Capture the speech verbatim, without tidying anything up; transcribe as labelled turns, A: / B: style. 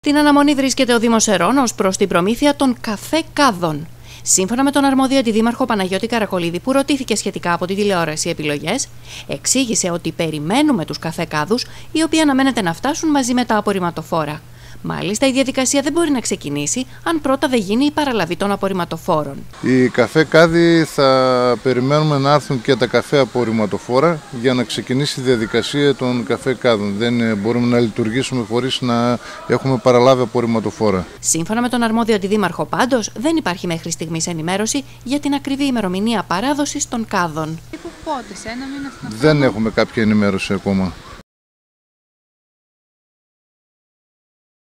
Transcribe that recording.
A: Την αναμονή βρίσκεται ο Δήμος Ερών ως προς την προμήθεια των καφέ κάδων. Σύμφωνα με τον αρμόδιο αντιδήμαρχο Παναγιώτη Καρακολίδη, που ρωτήθηκε σχετικά από την τηλεόραση Επιλογές, εξήγησε ότι περιμένουμε τους καφέ κάδους, οι οποίοι αναμένεται να φτάσουν μαζί με τα απορριμματοφόρα. Μάλιστα, η διαδικασία δεν μπορεί να ξεκινήσει αν πρώτα δεν γίνει η παραλαβή των απορριμματοφόρων.
B: Οι καφέ κάδοι θα περιμένουμε να έρθουν και τα καφέ απορριμματοφόρα για να ξεκινήσει η διαδικασία των καφέ κάδων. Δεν μπορούμε να λειτουργήσουμε χωρίς να έχουμε παραλάβει απορριμματοφόρα.
A: Σύμφωνα με τον αρμόδιο αντιδήμαρχο, πάντως, δεν υπάρχει μέχρι στιγμής ενημέρωση για την ακριβή ημερομηνία παράδοσης των κάδων.
B: Δεν έχουμε κάποια ενημέρωση ακόμα.